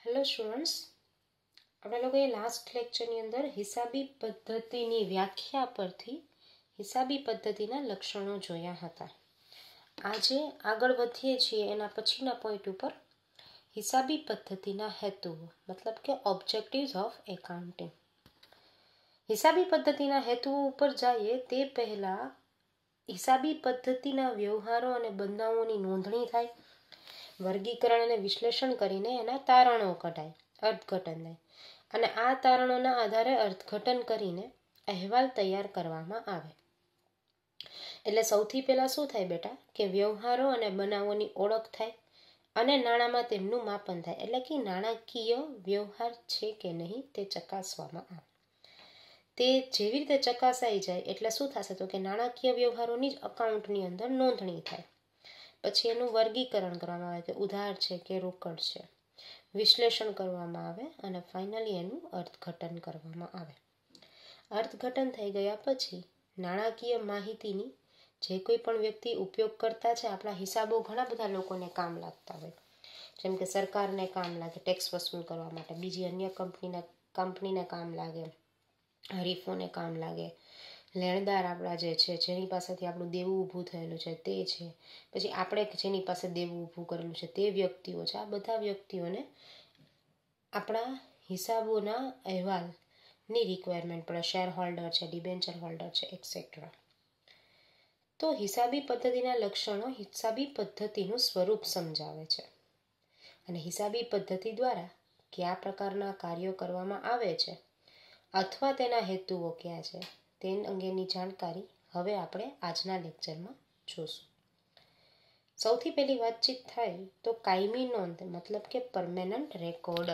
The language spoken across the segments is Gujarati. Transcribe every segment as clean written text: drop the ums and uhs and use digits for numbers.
હેલો સ્ટુડન્ટ્સ, આપણે લોકોએ લાસ્ટ લેક્ચરની અંદર હિસાબી પદ્ધતિની વ્યાખ્યા પરથી હિસાબી પદ્ધતિના લક્ષણો જોયા હતા. આજે આગળ વધીએ છીએ એના પછીના પોઈન્ટ ઉપર હિસાબી પદ્ધતિના હેતુઓ, મતલબ કે ઓબ્જેક્ટિવ્સ ઓફ એકાઉન્ટિંગ. હિસાબી પદ્ધતિના હેતુઓ ઉપર જઈએ તે પહેલાં હિસાબી પદ્ધતિના વ્યવહારો અને બનાવોની નોંધણી થાય, વર્ગીકરણ અને વિશ્લેષણ કરીને એના તારણો કઢાય, અર્થઘટન થાય, અને આ તારણોના આધારે અર્થઘટન કરીને અહેવાલ તૈયાર કરવામાં આવે. એટલે સૌથી પહેલાં શું થાય બેટા કે વ્યવહારો અને બનાવોની ઓળખ થાય અને નાણાંમાં તેમનું માપન થાય, એટલે કે નાણાકીય વ્યવહાર છે કે નહીં તે ચકાસવામાં આવે. તે જેવી રીતે ચકાસાઈ જાય એટલે શું થશે તો કે નાણાકીય વ્યવહારોની જ અકાઉન્ટની અંદર નોંધણી થાય. પછી એનું વર્ગીકરણ કરવામાં આવે કે ઉધાર છે કે રોકડ છે, વિશ્લેષણ કરવામાં આવે અને ફાઇનલી એનું અર્થઘટન કરવામાં આવે. અર્થઘટન થઈ ગયા પછી નાણાકીય માહિતીની જે કોઈ પણ વ્યક્તિ ઉપયોગ કરતા છે, આપણા હિસાબો ઘણા બધા લોકોને કામ લાગતા હોય, જેમ કે સરકારને કામ લાગે ટેક્સ વસૂલ કરવા માટે, બીજી અન્ય કંપનીને કામ લાગે, હરીફોને કામ લાગે, લેણદાર આપણા જે છે જેની પાસેથી આપણું દેવું ઊભું થયેલું છે તે છે, પછી આપણે જેની પાસે દેવું ઊભું કરેલું છે તે વ્યક્તિઓ છે. આ બધા વ્યક્તિઓને આપણા હિસાબોના અહેવાલની રિક્વાયરમેન્ટ પડે. શેર હોલ્ડર છે, ડિબેન્ચર હોલ્ડર છે, એક્સેટ્રા. તો હિસાબી પદ્ધતિના લક્ષણો હિસાબી પદ્ધતિનું સ્વરૂપ સમજાવે છે અને હિસાબી પદ્ધતિ દ્વારા કયા પ્રકારના કાર્યો કરવામાં આવે છે અથવા તેના હેતુઓ કયા છે તે અંગેની જાણકારી હવે આપણે આજના લેક્ચરમાં જોશું. સૌથી પહેલી વાતચીત થાય તો કાયમી નોંધ, મતલબ કે પરમેનન્ટ રેકોર્ડ.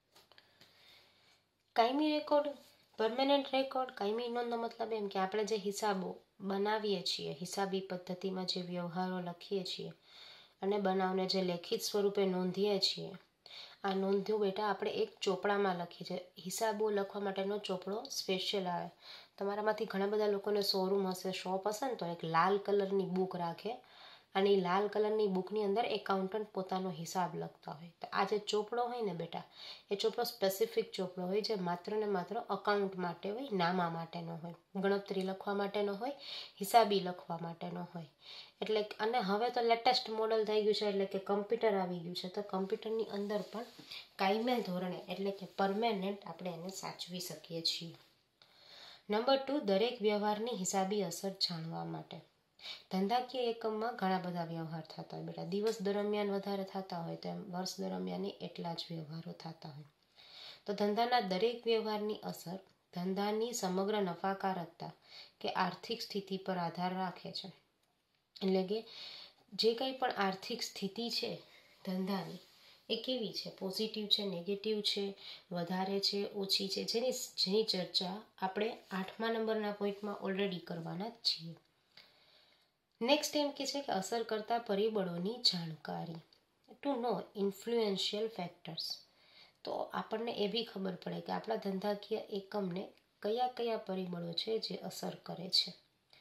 કાયમી રેકોર્ડ, પરમેનન્ટ રેકોર્ડ, કાયમી નોંધનો મતલબ એમ કે આપણે જે હિસાબો બનાવીએ છીએ, હિસાબી પદ્ધતિમાં જે વ્યવહારો લખીએ છીએ અને બનાવને જે લેખિત સ્વરૂપે નોંધીએ છીએ, આ નોંધો બેટા આપણે એક ચોપડામાં લખીએ છીએ. હિસાબો લખવા માટેનો ચોપડો સ્પેશિયલ આવે. તમારામાંથી ઘણા બધા લોકોને શોરૂમ હશે, શોપ હશે ને તો એક લાલ કલરની બુક રાખે અને એ લાલ કલરની બુકની અંદર એકાઉન્ટન્ટ પોતાનો હિસાબ લખતા હોય. તો આ જે ચોપડો હોય ને બેટા, એ ચોપડો સ્પેસિફિક ચોપડો હોય જે માત્ર ને માત્ર અકાઉન્ટ માટે હોય, નામા માટેનો હોય, ગણતરી લખવા માટેનો હોય, હિસાબી લખવા માટેનો હોય. એટલે અને હવે તો લેટેસ્ટ મોડલ થઈ ગયું છે, એટલે કે કમ્પ્યુટર આવી ગયું છે, તો કમ્પ્યુટરની અંદર પણ કાયમી ધોરણે એટલે કે પરમેનન્ટ આપણે એને સાચવી શકીએ છીએ. નંબર 2, દરેક વ્યવહારની હિસાબી અસર જાણવા માટે. ધંધાકીય એકમમાં ઘણા બધા વ્યવહાર થતા હોય બેટા. દિવસ દરમિયાન વધારે થતા હોય તો એમ વર્ષ દરમિયાન એટલા જ વ્યવહારો થતા હોય. તો ધંધાના દરેક વ્યવહારની અસર ધંધાની સમગ્ર નફાકારકતા કે આર્થિક સ્થિતિ પર આધાર રાખે છે. એટલે કે જે કંઈ પણ આર્થિક સ્થિતિ છે ધંધાની, એ કેવી છે, પોઝિટિવ છે, નેગેટિવ છે, વધારે છે, ઓછી છે, જેની ચર્ચા આપણે 8મા નંબરના પોઈન્ટમાં ઓલરેડી કરવાના જ છીએ. નેક્સ્ટ એમ કે છે કે અસર કરતા પરિબળોની જાણકારી, ટુ નો ઇન્ફ્લુએન્શિયલ ફેક્ટર્સ. તો આપણને એ બી ખબર પડે કે આપણા ધંધાકીય એકમને કયા કયા પરિબળો છે જે અસર કરે છે.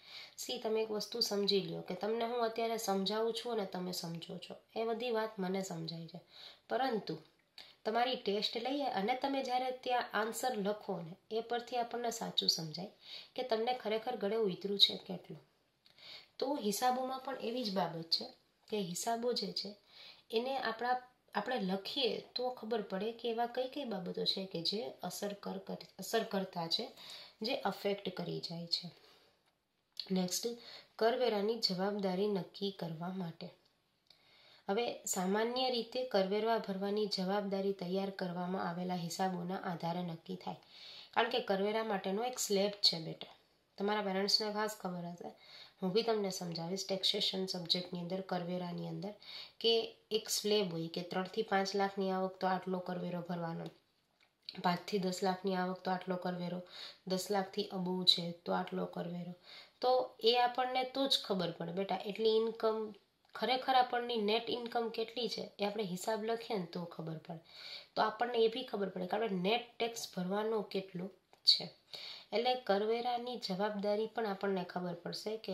તમે એક વસ્તુ સમજી લો કે તમને હું અત્યારે સમજાવું છું અને તમે સમજો છો, એ બધી વાત મને સમજાય છે, પરંતુ તમારી ટેસ્ટ લઈએ અને તમે જ્યારે ત્યાં આન્સર લખો ને એ પરથી આપણને સાચું સમજાય કે તમને ખરેખર ગળે ઉતર્યું છે કેટલું. તો હિસાબોમાં પણ એવી જ બાબત છે કે હિસાબો જે છે એને આપણે લખીએ તો ખબર પડે કે એવા કઈ કઈ બાબતો છે કે જે અસર કરતા છે, જે અફેક્ટ કરી જાય છે. નેક્સ્ટ, કરવેરાની જવાબદારી નક્કી કરવા માટે. હવે સામાન્ય રીતે કરવેરા ભરવાની જવાબદારી તૈયાર કરવામાં આવેલા હિસાબોના આધારે નક્કી થાય, કારણ કે કરવેરા માટેનો એક સ્લેબ છે બેટા. તમારા પેરેન્ટ્સને ખાસ ખબર હશે, હું બી તમને સમજાવીશ. ટેક્સેશન સબ્જેક્ટની અંદર કરવેરાની અંદર કે એક સ્લેબ હોય કે 3 થી 5 લાખની આવક તો આટલો કરવેરો ભરવાનો, 5 થી 10 લાખની આવક તો આટલો કરવેરો, 10 લાખથી અબોવ છે તો આટલો કરવેરો. તો એ આપણને તો જ ખબર પડે બેટા. એટલી ઇન્કમ ખરેખર આપણની નેટ ઇન્કમ કેટલી છે એ આપણે હિસાબ લખીએ ને તો ખબર પડે. તો આપણને એ બી ખબર પડે કે આપણે નેટ ટેક્સ ભરવાનો કેટલો છે. એટલે કરવેરાની જવાબદારી પણ આપણને ખબર પડશે કે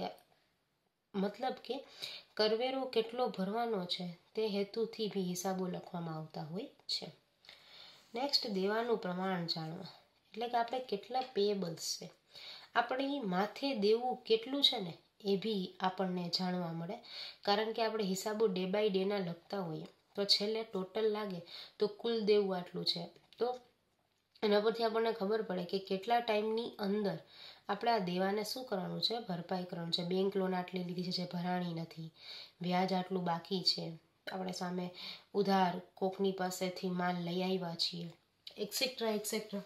મતલબ કે કરવેરો કેટલો ભરવાનો છે તે હેતુથી બી હિસાબો લખવામાં આવતા હોય છે. નેક્સ્ટ, દેવાનું પ્રમાણ જાણવા, એટલે કે આપણે કેટલા પેયેબલ્સ છે, આપણી માથે દેવું કેટલું છે ને એ બી આપણને જાણવા મળે. કારણ કે આપણે હિસાબો ડે બાય ડેના લખતા હોઈએ તો છેલ્લે ટોટલ લાગે તો કુલ દેવું આટલું છે, તો એના પરથી આપણને ખબર પડે કે કેટલા ટાઈમની અંદર આપણે આ દેવાને શું કરવાનું છે, ભરપાઈ કરવાનું છે. બેંક લોન આટલી લીધી છે જે ભરાણી નથી, વ્યાજ આટલું બાકી છે, આપણે સામે ઉધાર કોકની પાસેથી માલ લઈ આવ્યા છીએ, એક્સેટ્રા એક્સેટ્રા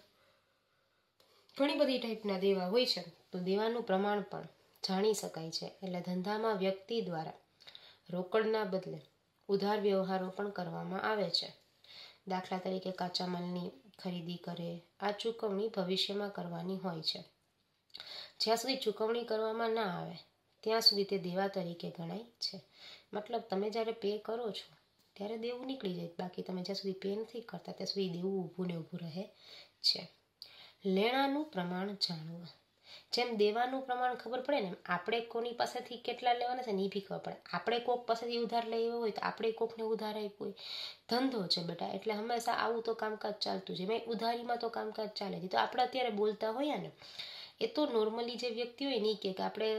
ઘણી બધી ટાઈપના દેવા હોય છે. તો દેવાનું પ્રમાણ પણ જાણી શકાય છે. એટલે ધંધામાં વ્યક્તિ દ્વારા રોકડના બદલે ઉધાર વ્યવહારો પણ કરવામાં આવે છે. દાખલા તરીકે કાચા માલની ખરીદી કરે, આ ચૂકવણી ભવિષ્યમાં કરવાની હોય છે. જ્યાં સુધી ચૂકવણી કરવામાં ના આવે ત્યાં સુધી તે દેવા તરીકે ગણાય છે. મતલબ તમે જ્યારે પે કરો છો ત્યારે દેવું નીકળી જાય, બાકી તમે જ્યાં સુધી પે નથી કરતા ત્યાં સુધી દેવું ઊભું ને ઊભું રહે છે. લેણાનું પ્રમાણ જાણવું, જેમ દેવાનું પ્રમાણ ખબર પડે ને આપણે કોની પાસેથી કેટલા લેવાના છે ને એ બી ખબર પડે. આપણે કોક પાસેથી ઉધાર લેવો હોય તો આપણે કોકને ઉધાર આપ્યું હોય. ધંધો છે બેટા, એટલે હંમેશા આવું તો કામકાજ ચાલતું છે. મેં ઉધારીમાં તો કામકાજ ચાલે છે. તો આપણે અત્યારે બોલતા હોઈએ ને એ તો નોર્મલી જે વ્યક્તિ હોય ને એ કે આપણે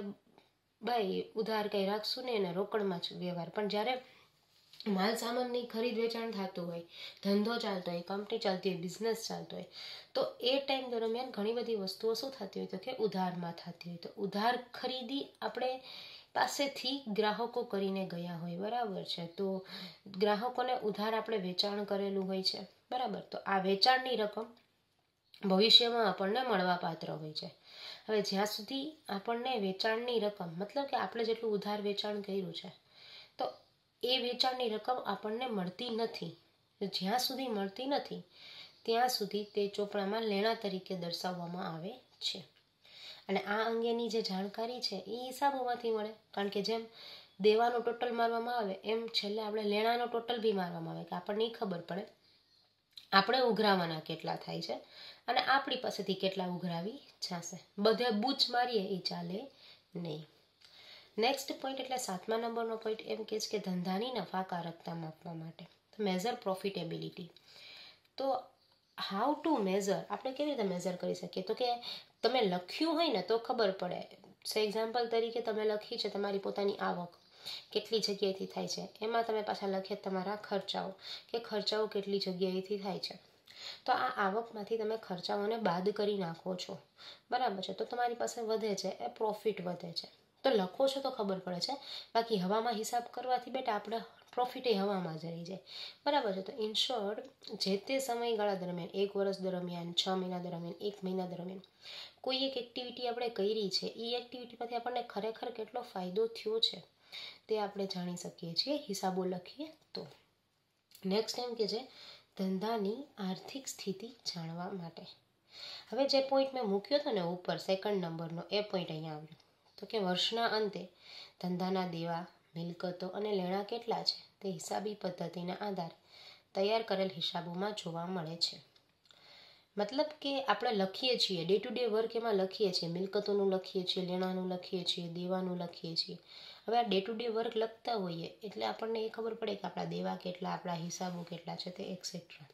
ભાઈ ઉધાર કંઈ રાખશું ને એને રોકડમાં જ વ્યવહાર. પણ જ્યારે માલ સામાનની ખરીદ વેચાણ થતું હોય, ધંધો ચાલતો હોય, કંપની ચાલતી હોય, બિઝનેસ ચાલતો હોય, તો એ ટાઈમ દરમિયાન ઘણી બધી વસ્તુઓ શું થતી હોય તો કે ઉધારમાં થતી હોય. તો ઉધાર ખરીદી આપણે પાસેથી ગ્રાહકો કરીને ગયા હોય, બરાબર છે. તો ગ્રાહકોને ઉધાર આપણે વેચાણ કરેલું હોય છે, બરાબર. તો આ વેચાણની રકમ ભવિષ્યમાં આપણને મળવાપાત્ર હોય છે. હવે જ્યાં સુધી આપણને વેચાણની રકમ, મતલબ કે આપણે જેટલું ઉધાર વેચાણ કર્યું છે તો એ વેચાણની રકમ આપણને મળતી નથી. જ્યાં સુધી મળતી નથી ત્યાં સુધી તે ચોપડામાં લેણા તરીકે દર્શાવવામાં આવે છે. અને આ અંગેની જે જાણકારી છે એ હિસાબોમાંથી મળે. કારણ કે જેમ દેવાનો ટોટલ મારવામાં આવે એમ છેલ્લે આપણે લેણાનો ટોટલ બી મારવામાં આવે, કે આપણને ખબર પડે આપણે ઉઘરાવાના કેટલા થાય છે અને આપણી પાસેથી કેટલા ઉઘરાવી જશે. બધે બૂચ મારીએ એ ચાલે નહીં. નેક્સ્ટ પોઈન્ટ એટલે 7મા નંબરનો પોઈન્ટ એમ કહે છે કે ધંધાની નફાકારકતા માપવા માટે મેઝર પ્રોફિટેબિલિટી. તો હાઉ ટુ મેઝર, આપણે કેવી રીતે મેઝર કરી શકીએ? તો કે તમે લખ્યું હોય ને તો ખબર પડે. સે એક્ઝામ્પલ તરીકે તમે લખી છે તમારી પોતાની આવક કેટલી જગ્યાએથી થાય છે, એમાં તમે પાછા લખીએ તમારા ખર્ચાઓ, કે ખર્ચાઓ કેટલી જગ્યાએથી થાય છે. તો આ આવકમાંથી તમે ખર્ચાઓને બાદ કરી નાખો છો, બરાબર છે. તો તમારી પાસે વધે છે એ પ્રોફિટ વધે છે. તો લખો છો તો ખબર પડે છે, બાકી હવામાં હિસાબ કરવાથી બેટા આપણે પ્રોફિટ એ હવામાં જ રહી જાય, બરાબર છે. તો ઇન શોર્ટ, જે તે સમયગાળા દરમિયાન, 1 વર્ષ દરમિયાન, 6 મહિના દરમિયાન, 1 મહિના દરમિયાન કોઈ એક એક્ટિવિટી આપણે કરી છે, એ એક્ટિવિટીમાંથી આપણને ખરેખર કેટલો ફાયદો થયો છે તે આપણે જાણી શકીએ છીએ હિસાબો લખીએ તો. નેક્સ્ટ એમ કે છે ધંધાની આર્થિક સ્થિતિ જાણવા માટે. હવે જે પોઈન્ટ મેં મૂક્યો હતો ને ઉપર સેકન્ડ નંબરનો, એ પોઈન્ટ અહીંયા આવ્યો. તો કે વર્ષના અંતે ધંધાના દેવા, મિલકતો અને લેણા કેટલા છે તે હિસાબી પદ્ધતિના આધારે તૈયાર કરેલ હિસાબોમાં જોવા મળે છે. મતલબ કે આપણે લખીએ છીએ, ડે ટુ ડે વર્ક એમાં લખીએ છીએ, મિલકતોનું લખીએ છીએ, લેણાનું લખીએ છીએ, દેવાનું લખીએ છીએ. હવે આ ડે ટુ ડે વર્ક લખતા હોઈએ એટલે આપણને એ ખબર પડે કે આપણા દેવા કેટલા, આપણા હિસાબો કેટલા છે તે એક્સેટ્રા.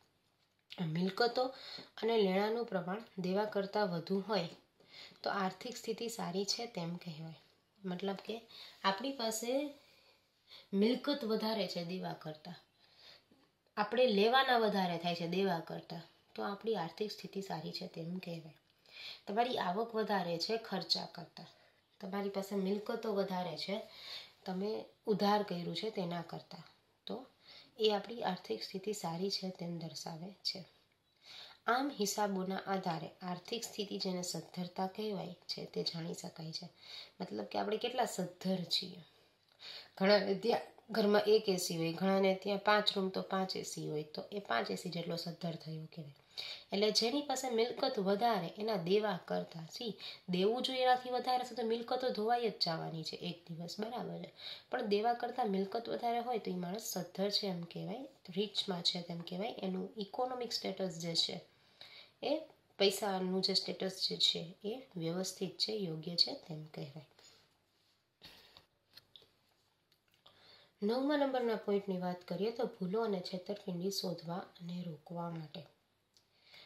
મિલકતો અને લેણાનું પ્રમાણ દેવા કરતાં વધુ હોય તો આર્થિક સ્થિતિ સારી છે તેમ કહેવાય. મતલબ કે આપણી પાસે મિલકત વધારે છે દેવા કરતાં, આપણે લેવાના વધારે થાય છે દેવા કરતાં, તો આપણી આર્થિક સ્થિતિ સારી છે તેમ કહેવાય. તમારી આવક વધારે છે ખર્ચા કરતાં, તમારી પાસે મિલકતો વધારે છે તમે ઉધાર કર્યું છે તેના કરતાં, તો એ આપણી આર્થિક સ્થિતિ સારી છે તેમ દર્શાવે છે. આમ હિસાબોના આધારે આર્થિક સ્થિતિ જેને સદ્ધરતા કહેવાય છે તે જાણી શકાય છે. મતલબ કે આપણે કેટલા સદ્ધર છીએ. ઘણાને ત્યાં ઘરમાં 1 એસી હોય, ઘણાને ત્યાં 5 રૂમ તો 5 એસી હોય, તો એ 5 એસી જેટલો સદ્ધર થયો કહેવાય. એટલે જેની પાસે મિલકત વધારે એના દેવા કરતાં, દેવું જોઈએ એનાથી વધારે છે તો મિલકતો ધોવાઈ જ જવાની છે એક દિવસ, બરાબર છે. પણ દેવા કરતાં મિલકત વધારે હોય તો એ માણસ સદ્ધર છે એમ કહેવાય, રીચમાં છે તેમ કહેવાય. એનું ઇકોનોમિક સ્ટેટસ જે છે એ પૈસાનું જે સ્ટેટસ જે છે એ વ્યવસ્થિત છે, યોગ્ય છે તેમ કહેવાય. 9મા નંબરના પોઈન્ટની વાત કરીએ તો ભૂલો અને છેતરપિંડી શોધવા અને રોકવા માટે.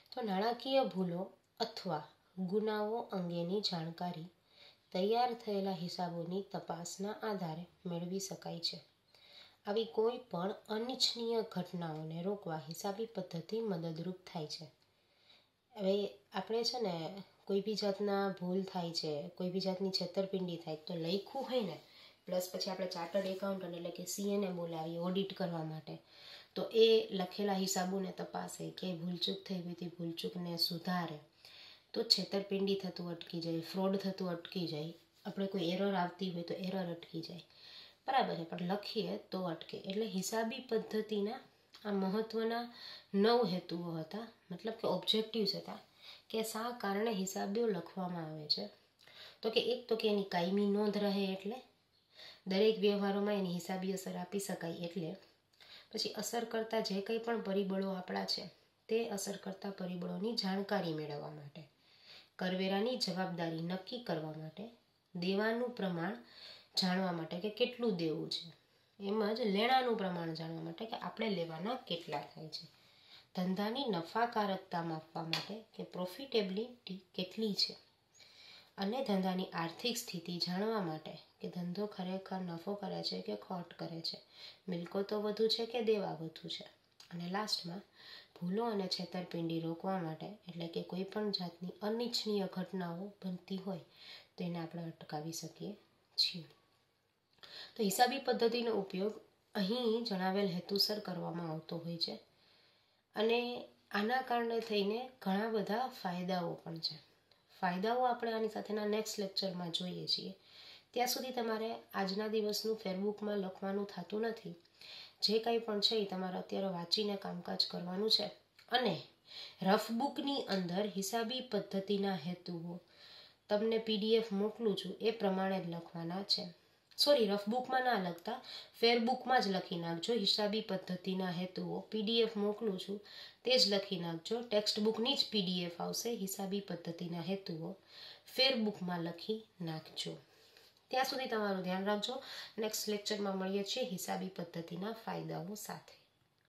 તો નાણાકીય ભૂલો અથવા ગુનાઓ અંગેની જાણકારી તૈયાર થયેલા હિસાબોની તપાસના આધારે મેળવી શકાય છે. આવી કોઈ પણ અનિચ્છનીય ઘટનાઓને રોકવા હિસાબી પદ્ધતિ મદદરૂપ થાય છે. હવે આપણે છે ને કોઈ બી જાતના ભૂલ થાય છે, કોઈ બી જાતની છેતરપિંડી થાય તો લખ્યું હોય ને, પ્લસ પછી આપણે ચાર્ટર્ડ એકાઉન્ટન્ટ એટલે કે CA બોલાવીએ ઓડિટ કરવા માટે, તો એ લખેલા હિસાબોને તપાસે, ક્યાંય ભૂલચૂક થઈ હોય તે ભૂલચૂકને સુધારે, તો છેતરપિંડી થતું અટકી જાય, ફ્રોડ થતું અટકી જાય, આપણે કોઈ એરર આવતી હોય તો એરર અટકી જાય, બરાબર છે. પણ લખીએ તો અટકે. એટલે હિસાબી પદ્ધતિના આ મહત્ત્વના 9 હેતુઓ હતા, મતલબ કે ઓબ્જેક્ટિવ્સ હતા કે શા કારણે હિસાબીઓ લખવામાં આવે છે. તો કે એક તો કે એની કાયમી નોંધ રહે, એટલે દરેક વ્યવહારોમાં એની હિસાબી અસર આપી શકાય. એટલે પછી અસર કરતા જે કંઈ પણ પરિબળો આપણા છે તે અસર કરતા પરિબળોની જાણકારી મેળવવા માટે, કરવેરાની જવાબદારી નક્કી કરવા માટે, દેવાનું પ્રમાણ જાણવા માટે કે કેટલું દેવું છે, એમ જ લેણાનું પ્રમાણ જાણવા માટે કે આપણે લેવાના કેટલા થાય છે, ધંધાની નફાકારકતા માપવા માટે કે પ્રોફિટેબિલિટી કેટલી છે, અને ધંધાની આર્થિક સ્થિતિ જાણવા માટે કે ધંધો ખરેખર નફો કરે છે કે ખોટ કરે છે, મિલકતો વધુ છે કે દેવા વધુ છે, અને લાસ્ટમાં ભૂલો અને છેતરપિંડી રોકવા માટે, એટલે કે કોઈ પણ જાતની અનિચ્છનીય ઘટનાઓ બનતી હોય તો એને આપણે અટકાવી શકીએ છીએ. તો હિસાબી પદ્ધતિનો ઉપયોગ અહીં જણાવેલ હેતુસર કરવામાં આવતો હોય છે, અને આના કારણે થઈને ઘણા બધા ફાયદાઓ પણ છે. ફાયદાઓ આપણે આની સાથેના નેક્સ્ટ લેક્ચરમાં જોઈએ છીએ. ત્યાં સુધી તમારે આજના દિવસનું ફેરબુકમાં લખવાનું થતું નથી. જે કંઈ પણ છે એ તમારે અત્યારે વાંચીને કામકાજ કરવાનું છે, અને રફબુકની અંદર હિસાબી પદ્ધતિના હેતુઓ તમને PDF મોકલું છું એ પ્રમાણે જ લખવાના છે. સોરી, રફબુકમાં ના લખતા, ફેરબુકમાં જ લખી નાખજો. હિસાબી પદ્ધતિના હેતુઓ PDF મોકલું છું તે જ લખી નાખજો. ટેક્સ્ટ બુકની જ PDF આવશે. હિસાબી પદ્ધતિના હેતુઓ ફેરબુકમાં લખી નાખજો. ત્યાં સુધી તમારું ધ્યાન રાખજો. નેક્સ્ટ લેક્ચરમાં મળીએ છીએ હિસાબી પદ્ધતિના ફાયદાઓ સાથે.